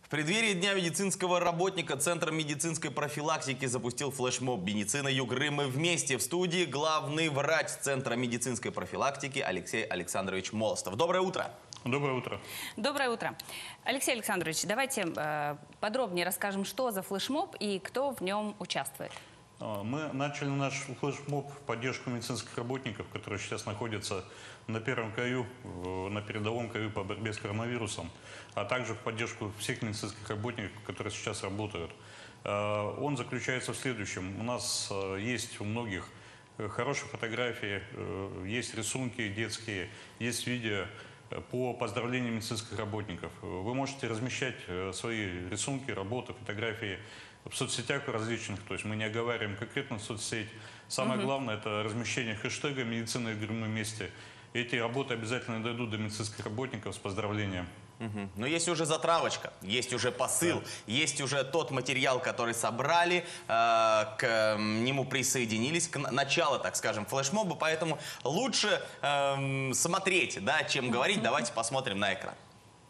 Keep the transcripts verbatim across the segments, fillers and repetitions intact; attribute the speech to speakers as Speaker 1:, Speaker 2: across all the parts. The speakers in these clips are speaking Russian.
Speaker 1: В преддверии Дня медицинского работника Центр медицинской профилактики запустил флешмоб «Медицина Югры. Мы вместе». В студии главный врач Центра медицинской профилактики Алексей Александрович Молостов. Доброе утро.
Speaker 2: Доброе утро.
Speaker 3: Доброе утро. Алексей Александрович, давайте э, подробнее расскажем, что за флешмоб и кто в нем участвует.
Speaker 2: Мы начали наш флешмоб в поддержку медицинских работников, которые сейчас находятся на первом краю, на передовом краю по борьбе с коронавирусом, а также в поддержку всех медицинских работников, которые сейчас работают. Он заключается в следующем. У нас есть у многих хорошие фотографии, есть рисунки детские, есть видео по поздравлению медицинских работников. Вы можете размещать свои рисунки, работы, фотографии в соцсетях различных, то есть мы не оговариваем конкретно соцсеть. Самое uh-huh. главное — это размещение хэштега «Медицина Югры. Мы вместе». Эти работы обязательно дойдут до медицинских работников с поздравлением.
Speaker 1: Угу. Но есть уже затравочка, есть уже посыл, да. Есть уже тот материал, который собрали, э, к нему присоединились, к началу, так скажем, флешмоба, поэтому лучше э, смотреть, да, чем говорить. Давайте посмотрим на экран.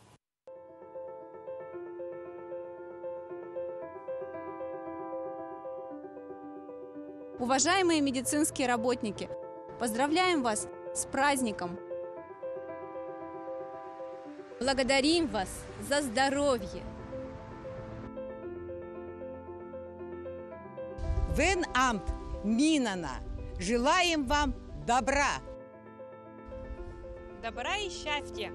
Speaker 4: Уважаемые медицинские работники, поздравляем вас с праздником! Благодарим вас за здоровье!
Speaker 5: Вен амт минана! Желаем вам добра!
Speaker 6: Добра и счастья!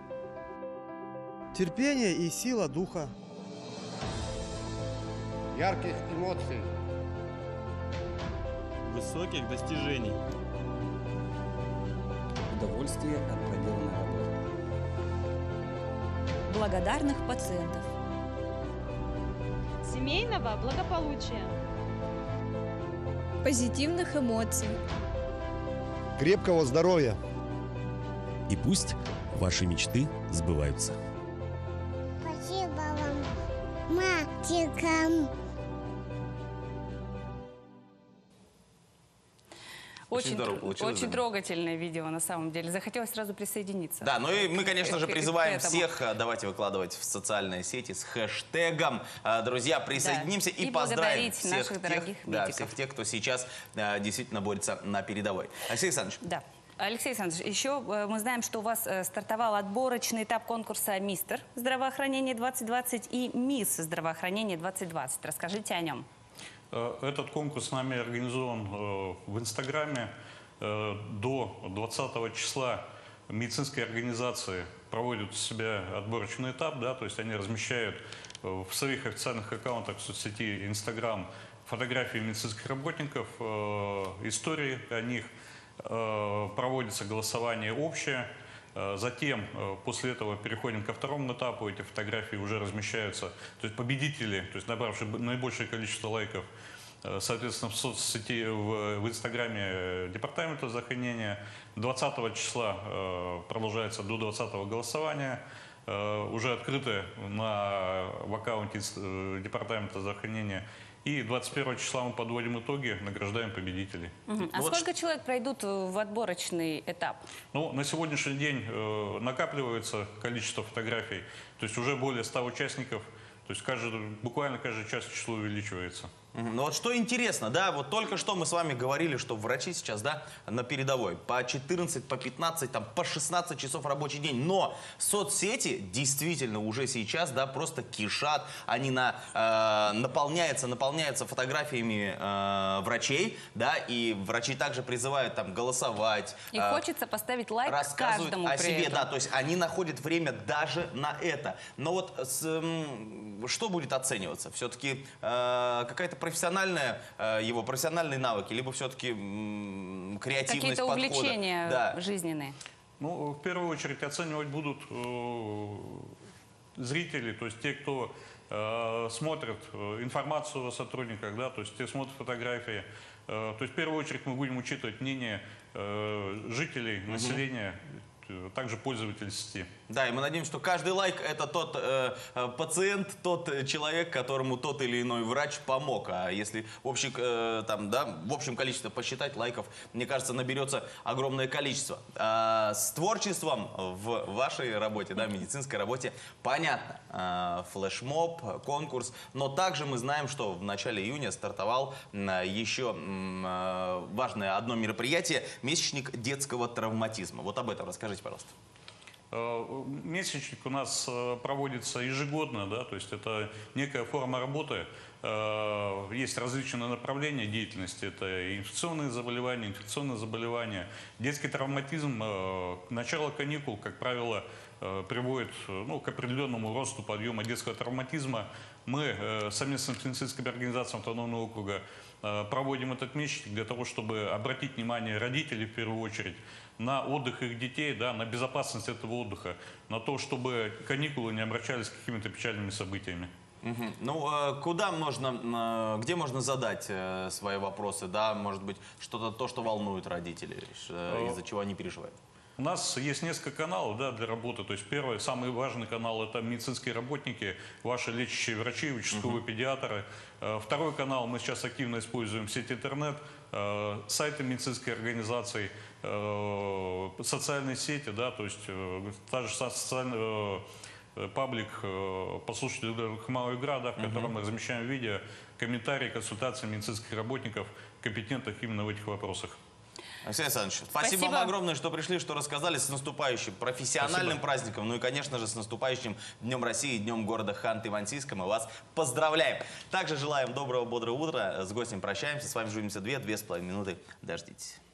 Speaker 7: Терпение и сила духа!
Speaker 8: Ярких эмоций!
Speaker 9: Высоких достижений.
Speaker 10: Удовольствие от проделанной работы.
Speaker 11: Благодарных пациентов.
Speaker 6: Семейного благополучия.
Speaker 4: Позитивных эмоций.
Speaker 7: Крепкого здоровья.
Speaker 12: И пусть ваши мечты сбываются.
Speaker 13: Спасибо вам, мальчикам.
Speaker 3: Очень, очень, здорово получилось, очень да? трогательное видео, на самом деле. Захотелось сразу присоединиться.
Speaker 1: Да, ну и мы, конечно же, призываем
Speaker 3: этому.
Speaker 1: всех, давайте выкладывать в социальные сети с хэштегом. Друзья, присоединимся, да. и, и поздравим всех
Speaker 3: наших
Speaker 1: тех,
Speaker 3: дорогих
Speaker 1: да, всех тех, кто сейчас а, действительно борется на передовой. Алексей Александрович.
Speaker 3: Да. Алексей Александрович, еще мы знаем, что у вас стартовал отборочный этап конкурса «Мистер здравоохранения двадцать двадцать» и «Мисс здравоохранения двадцать двадцать». Расскажите о нем.
Speaker 2: Этот конкурс нами организован в Инстаграме. До двадцатого числа медицинские организации проводят у себя отборочный этап, да, то есть они размещают в своих официальных аккаунтах в соцсети Инстаграм фотографии медицинских работников, истории о них, проводится голосование общее. Затем, после этого, переходим ко второму этапу. Эти фотографии уже размещаются. То есть победители, то есть набравшие наибольшее количество лайков, соответственно, в соцсети, в, в Инстаграме департамента здравоохранения. двадцатого числа продолжается до двадцатого голосования. Уже открыто на, в аккаунте департамента здравоохранения. И двадцать первого числа мы подводим итоги, награждаем победителей.
Speaker 3: Угу. А вот сколько что... человек пройдут в отборочный этап?
Speaker 2: Ну, на сегодняшний день э, накапливается количество фотографий. То есть уже более ста участников. То есть каждый, буквально каждый час число увеличивается.
Speaker 1: Ну вот что интересно, да, вот только что мы с вами говорили, что врачи сейчас, да, на передовой по четырнадцать, по пятнадцать, там, по шестнадцать часов рабочий день, но соцсети действительно уже сейчас, да, просто кишат, они на, э, наполняются, наполняются фотографиями э, врачей, да, и врачи также призывают там голосовать.
Speaker 3: И э, хочется поставить лайк
Speaker 1: рассказывают
Speaker 3: каждому
Speaker 1: о себе,
Speaker 3: этом.
Speaker 1: да, то есть они находят время даже на это. Но вот с, э, что будет оцениваться? Все-таки э, какая-то профессиональная, э, его профессиональные навыки, либо все-таки креативность
Speaker 3: какие-то
Speaker 1: подхода.
Speaker 3: увлечения, да, жизненные?
Speaker 2: Ну, в первую очередь оценивать будут э, зрители, то есть те, кто э, смотрит информацию о сотрудниках, да, то есть те смотрят фотографии. Э, то есть в первую очередь мы будем учитывать мнение э, жителей, населения. также пользователь сети.
Speaker 1: Да, и мы надеемся, что каждый лайк – это тот э, пациент, тот человек, которому тот или иной врач помог. А если в общем, э, там, да, в общем количестве посчитать, лайков, мне кажется, наберется огромное количество. А с творчеством в вашей работе, да, медицинской работе, понятно. А, флешмоб, конкурс. Но также мы знаем, что в начале июня стартовал еще важное одно мероприятие – месячник детского травматизма. Вот об этом расскажите, пожалуйста.
Speaker 2: Месячник у нас проводится ежегодно, да, то есть это некая форма работы. Есть различные направления деятельности. Это инфекционные заболевания, инфекционные заболевания. Детский травматизм, начало каникул, как правило, приводит, ну, к определенному росту подъема детского травматизма. Мы совместно с медицинскими организациями автономного округа проводим этот месячник для того, чтобы обратить внимание родителей в первую очередь на отдых их детей, да, на безопасность этого отдыха, на то, чтобы каникулы не обращались к какими-то печальными событиями.
Speaker 1: Угу. Ну, куда можно, где можно задать свои вопросы, да, может быть, что-то то, что волнует родителей, из-за чего они переживают?
Speaker 2: У нас есть несколько каналов, да, для работы. То есть первый, самый важный канал – это медицинские работники, ваши лечащие врачи, участковые uh-huh. педиатры. Второй канал мы сейчас активно используем сеть интернет, сайты медицинской организации, социальные сети, да, то есть та же социальный паблик «Послушайте Хмао Игра», да, в котором uh-huh. мы размещаем видео, комментарии, консультации медицинских работников, компетентных именно в этих вопросах.
Speaker 1: Алексей Александрович, спасибо, спасибо вам огромное, что пришли, что рассказали. С наступающим профессиональным спасибо. праздником. Ну и, конечно же, с наступающим Днем России, Днем города Ханты-Мансийска. Мы вас поздравляем. Также желаем доброго, бодрого утра. С гостем прощаемся. С вами «Живемся две», две с половиной минуты. Дождитесь.